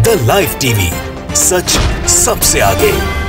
The live TV, सच सबसे आगे।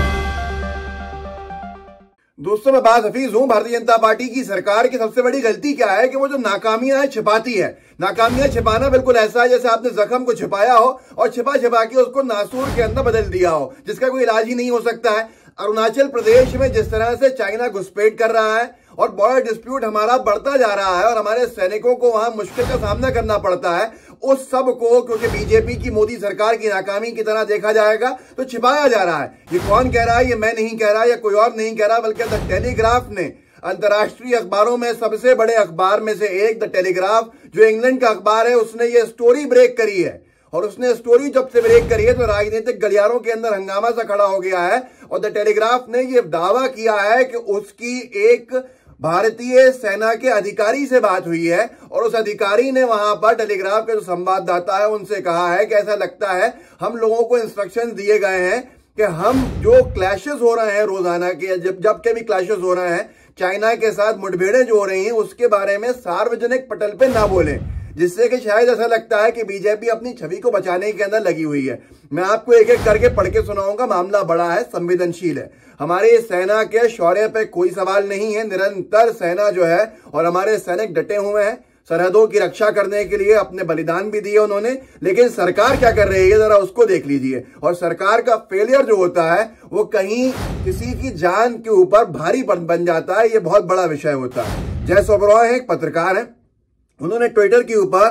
दोस्तों, मैं बात हफीज हूं। भारतीय जनता पार्टी की सरकार की सबसे बड़ी गलती क्या है कि वो जो नाकामियां है छिपाती है। नाकामियां छिपाना बिल्कुल ऐसा है जैसे आपने जख्म को छिपाया हो और छिपा छिपा के उसको नासूर के अंदर बदल दिया हो, जिसका कोई इलाज ही नहीं हो सकता है। अरुणाचल प्रदेश में जिस तरह से चाइना घुसपैठ कर रहा है और बॉर्डर डिस्प्यूट हमारा बढ़ता जा रहा है और हमारे सैनिकों को वहां मुश्किल का सामना करना पड़ता है, उस सब को क्योंकि बीजेपी की मोदी सरकार की नाकामी की तरह देखा जाएगा तो छिपाया जा रहा है। ये कौन कह रहा है? ये मैं नहीं कह रहा या कोई और नहीं कह रहा, बल्कि द टेलीग्राफ ने, अंतर्राष्ट्रीय अखबारों में सबसे बड़े अखबार में से एक द टेलीग्राफ, जो इंग्लैंड का अखबार है, उसने ये स्टोरी ब्रेक करी है। और उसने स्टोरी जब से ब्रेक करी है तो राजनीतिक गलियारों के अंदर हंगामा सा खड़ा हो गया है। और द टेलीग्राफ ने यह दावा किया है कि उसकी एक भारतीय सेना के अधिकारी से बात हुई है और उस अधिकारी ने वहां पर टेलीग्राफ के जो संवाददाता है उनसे कहा है कि ऐसा लगता है हम लोगों को इंस्ट्रक्शंस दिए गए हैं कि हम जो क्लैशेस हो रहे हैं रोजाना के, जब के भी क्लैशेस हो रहे हैं, चाइना के साथ मुठभेड़ें जो हो रही हैं, उसके बारे में सार्वजनिक पटल पे ना बोलें, जिससे कि शायद ऐसा लगता है कि बीजेपी अपनी छवि को बचाने के अंदर लगी हुई है। मैं आपको एक एक करके पढ़ के सुनाऊंगा। मामला बड़ा है, संवेदनशील है। हमारी सेना के शौर्य पे कोई सवाल नहीं है। निरंतर सेना जो है और हमारे सैनिक डटे हुए हैं, सरहदों की रक्षा करने के लिए अपने बलिदान भी दिए उन्होंने। लेकिन सरकार क्या कर रही है जरा उसको देख लीजिए। और सरकार का फेलियर जो होता है वो कहीं किसी की जान के ऊपर भारी बन जाता है। ये बहुत बड़ा विषय होता है। जय सोबरॉय एक पत्रकार है, उन्होंने ट्विटर के ऊपर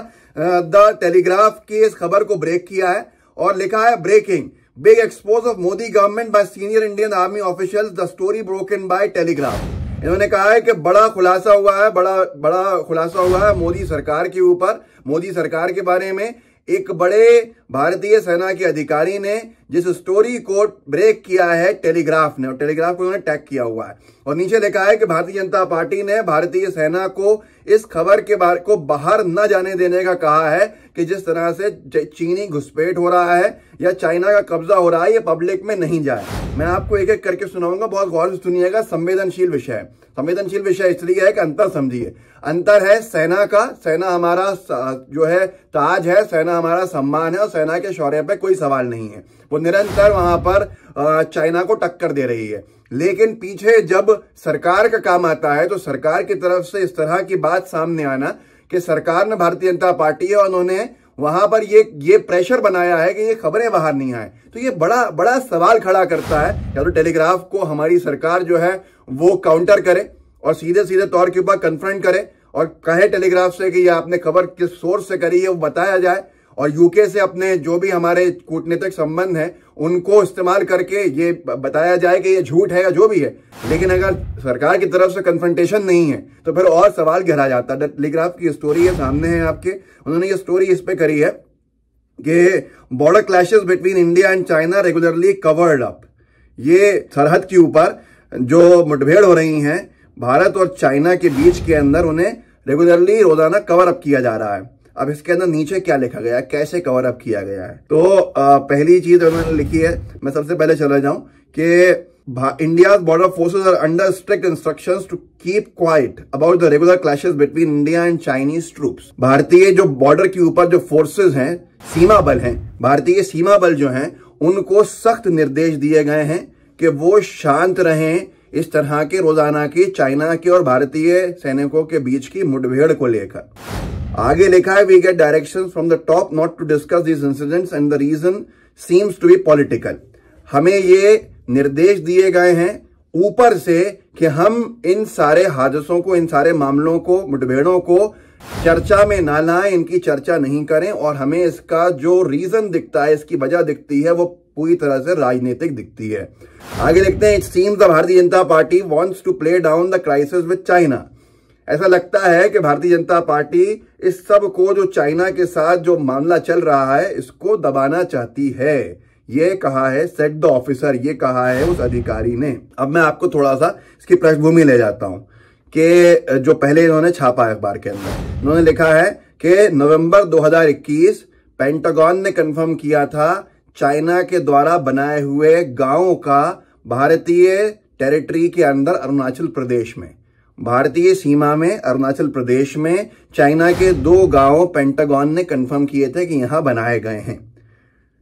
द टेलीग्राफ की इस खबर को ब्रेक किया है और लिखा है, breaking big expose of Modi government by senior Indian army officials, the story broken by Telegraph. इन्होंने कहा है कि बड़ा खुलासा हुआ है, बड़ा खुलासा हुआ है मोदी सरकार के ऊपर, मोदी सरकार के बारे में। एक बड़े भारतीय सेना के अधिकारी ने जिस स्टोरी को ब्रेक किया है टेलीग्राफ ने, और टेलीग्राफ को उन्होंने टैग किया हुआ है और नीचे लिखा है कि भारतीय जनता पार्टी ने भारतीय सेना को इस खबर के को बाहर न जाने देने का कहा है कि जिस तरह से चीनी घुसपैठ हो रहा है या चाइना का कब्जा हो रहा है, ये पब्लिक में नहीं जाए। मैं आपको एक एक करके सुनाऊंगा, बहुत गौर से सुनिएगा। संवेदनशील विषय है। संवेदनशील विषय इसलिए है कि अंतर समझिए। अंतर है सेना का, सेना हमारा जो है ताज है, सेना हमारा सम्मान है और सेना के शौर्य पे कोई सवाल नहीं है। वो निरंतर वहां पर चाइना को टक्कर दे रही है। लेकिन पीछे जब सरकार का काम आता है तो सरकार की तरफ से इस तरह की बात सामने आना कि सरकार ने, भारतीय जनता पार्टी है, उन्होंने वहां पर ये प्रेशर बनाया है कि ये खबरें बाहर नहीं आए, तो ये बड़ा सवाल खड़ा करता है। या तो टेलीग्राफ को हमारी सरकार जो है वो काउंटर करे और सीधे सीधे तौर के ऊपर कन्फ्रंट करे और कहे टेलीग्राफ से कि ये आपने खबर किस सोर्स से करी है वो बताया जाए, और यूके से अपने जो भी हमारे कूटनीतिक संबंध हैं उनको इस्तेमाल करके ये बताया जाए कि ये झूठ है या जो भी है। लेकिन अगर सरकार की तरफ से कन्फ्रंटेशन नहीं है तो फिर और सवाल गहरा जाता है। टेलीग्राफ की स्टोरी है, सामने है आपके। उन्होंने ये स्टोरी इस पे करी है कि border clashes between India and China regularly covered up. ये सरहद के ऊपर जो मुठभेड़ हो रही हैं भारत और चाइना के बीच के अंदर, उन्हें रेगुलरली रोजाना कवर अप किया जा रहा है। अब इसके अंदर नीचे क्या लिखा गया है, कैसे कवर अप किया गया है, तो पहली चीज उन्होंने लिखी है, मैं सबसे पहले चला जाऊं कि India border forces are under strict instructions to keep quiet about the regular clashes between India and Chinese troops. भारतीय जो बॉर्डर के ऊपर जो फोर्सेस हैं, सीमा बल हैं, भारतीय सीमा बल जो हैं, उनको सख्त निर्देश दिए गए हैं कि वो शांत रहें इस तरह के रोजाना की चाइना के और भारतीय सैनिकों के बीच की मुठभेड़ को लेकर। आगे लिखा है, we get directions from the top not to discuss this incidents and the reason seems to be political. हमें ये निर्देश दिए गए हैं ऊपर से कि हम इन सारे हादसों को, इन सारे मामलों को, मुठभेड़ों को चर्चा में ना लाएं, इनकी चर्चा नहीं करें, और हमें इसका जो रीजन दिखता है, इसकी वजह दिखती है, वो पूरी तरह से राजनीतिक दिखती है। आगे लिखते हैं, it seems the Bharatiya Janata Party wants to play down the crisis with China. ऐसा लगता है कि भारतीय जनता पार्टी इस सब को, जो चाइना के साथ जो मामला चल रहा है, इसको दबाना चाहती है। ये कहा है, सेट द ऑफिसर, ये कहा है उस अधिकारी ने। अब मैं आपको थोड़ा सा इसकी पृष्ठभूमि ले जाता हूं कि जो पहले इन्होंने छापा है अखबार के अंदर, इन्होंने लिखा है कि नवंबर 2021 पेंटागन ने कंफर्म किया था चाइना के द्वारा बनाए हुए गांवों का भारतीय टेरिटरी के अंदर अरुणाचल प्रदेश में, भारतीय सीमा में अरुणाचल प्रदेश में चाइना के 2 गांव पेंटागन ने कंफर्म किए थे कि यहां बनाए गए हैं।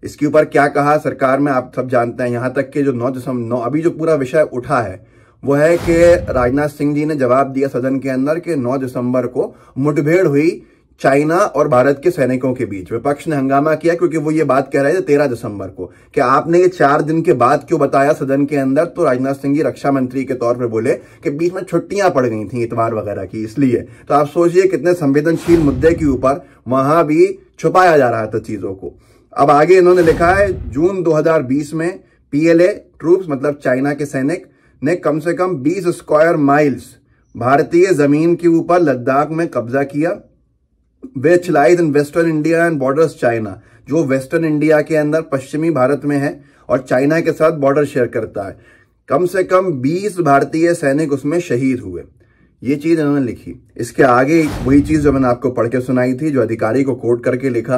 इसके ऊपर क्या कहा सरकार में आप सब जानते हैं। यहां तक कि जो 9 अभी जो पूरा विषय उठा है वो है कि राजनाथ सिंह जी ने जवाब दिया सदन के अंदर कि 9 दिसंबर को मुठभेड़ हुई चाइना और भारत के सैनिकों के बीच। विपक्ष ने हंगामा किया क्योंकि वो ये बात कह रहे थे 13 दिसंबर को कि आपने ये 4 दिन के बाद क्यों बताया सदन के अंदर। तो राजनाथ सिंह जी रक्षा मंत्री के तौर पर बोले कि बीच में छुट्टियां पड़ गई थी इतवार वगैरह की, इसलिए। तो आप सोचिए कितने संवेदनशील मुद्दे के ऊपर वहां भी छुपाया जा रहा था चीजों को। अब आगे इन्होंने लिखा है जून 2020 में PLA ट्रूप्स मतलब चाइना के सैनिक ने कम से कम 20 स्क्वायर माइल्स भारतीय जमीन के ऊपर लद्दाख में कब्जा किया। which lies in western India and borders China, जो वेस्टर्न इंडिया के अंदर पश्चिमी भारत में है और चाइना के साथ बॉर्डर शेयर करता है। कम से कम 20 भारतीय सैनिक उसमें शहीद हुए। ये चीज इन्होंने लिखी। इसके आगे वही चीज जो मैंने आपको पढ़ के सुनाई थी, जो अधिकारी को कोट करके लिखा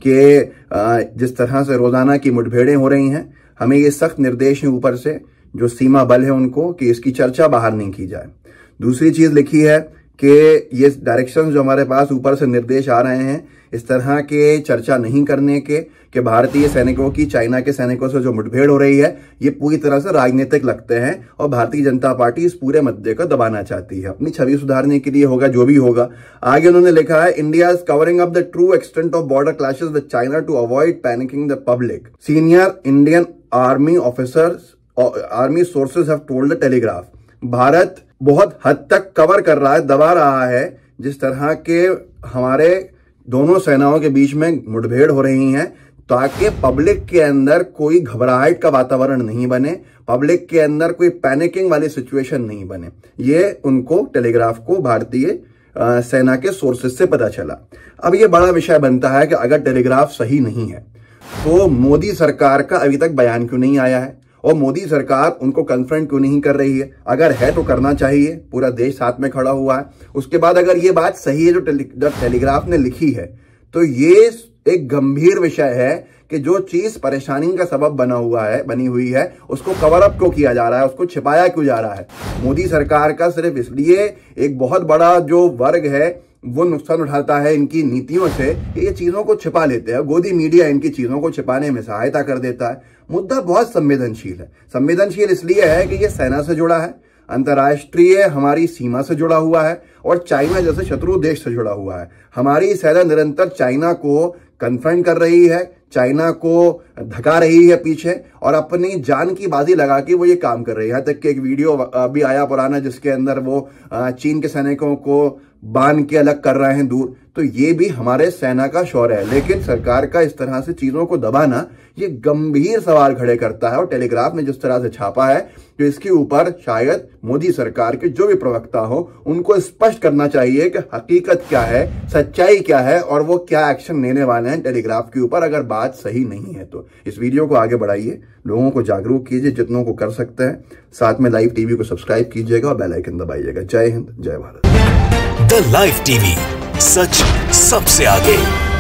कि जिस तरह से रोजाना की मुठभेड़ें हो रही हैं, हमें ये सख्त निर्देश है ऊपर से जो सीमा बल है उनको कि इसकी चर्चा बाहर नहीं की जाए। दूसरी चीज लिखी है कि ये डायरेक्शंस जो हमारे पास ऊपर से निर्देश आ रहे हैं इस तरह के चर्चा नहीं करने के, कि भारतीय सैनिकों की चाइना के सैनिकों से जो मुठभेड़ हो रही है ये पूरी तरह से राजनीतिक लगते हैं और भारतीय जनता पार्टी इस पूरे मुद्दे को दबाना चाहती है, अपनी छवि सुधारने के लिए होगा जो भी होगा। आगे उन्होंने लिखा है India is covering up the true extent of border clashes with China to avoid panicking the public. Senior Indian army officers army sources have told the Telegraph. Bharat बहुत हद तक कवर कर रहा है, दबा रहा है जिस तरह के हमारे दोनों सेनाओं के बीच में मुठभेड़ हो रही हैं, ताकि पब्लिक के अंदर कोई घबराहट का वातावरण नहीं बने, पब्लिक के अंदर कोई पैनिकिंग वाली सिचुएशन नहीं बने। ये उनको टेलीग्राफ को भारतीय सेना के सोर्सेज से पता चला। अब ये बड़ा विषय बनता है कि अगर टेलीग्राफ सही नहीं है तो मोदी सरकार का अभी तक बयान क्यों नहीं आया है और मोदी सरकार उनको कन्फ्रंट क्यों नहीं कर रही है। अगर है तो करना चाहिए, पूरा देश साथ में खड़ा हुआ है। उसके बाद अगर ये बात सही है जो टेलीग्राफ ने लिखी है तो ये एक गंभीर विषय है कि जो चीज परेशानी का सबब बनी हुई है उसको कवर अप क्यों किया जा रहा है, उसको छिपाया क्यों जा रहा है। मोदी सरकार का सिर्फ इसलिए एक बहुत बड़ा जो वर्ग है वो नुकसान उठाता है इनकी नीतियों से, ये चीजों को छिपा लेते हैं। गोदी मीडिया इनकी चीजों को छिपाने में सहायता कर देता है। मुद्दा बहुत संवेदनशील है। संवेदनशील इसलिए है कि ये सेना से जुड़ा है, अंतर्राष्ट्रीय हमारी सीमा से जुड़ा हुआ है और चाइना जैसे शत्रु देश से जुड़ा हुआ है। हमारी सेना निरंतर चाइना को कन्फ्रंट कर रही है, चाइना को धका रही है पीछे और अपनी जान की बाजी लगा के वो ये काम कर रही है। यहाँ तक कि एक वीडियो अभी आया पुराना जिसके अंदर वो चीन के सैनिकों को बांध के अलग कर रहे हैं दूर। तो ये भी हमारे सेना का शौर्य है, लेकिन सरकार का इस तरह से चीजों को दबाना ये गंभीर सवाल खड़े करता है। और टेलीग्राफ ने जिस तरह से छापा है तो इसके ऊपर शायद मोदी सरकार के जो भी प्रवक्ता हो उनको स्पष्ट करना चाहिए कि हकीकत क्या है, सच्चाई क्या है और वो क्या एक्शन लेने वाले हैं टेलीग्राफ के ऊपर अगर बात सही नहीं है तो। इस वीडियो को आगे बढ़ाइए, लोगों को जागरूक कीजिए जितनों को कर सकते हैं। साथ में लाइव टीवी को सब्सक्राइब कीजिएगा और बेल आइकन दबाइएगा। जय हिंद, जय भारत। द लाइव टीवी, सच सबसे आगे।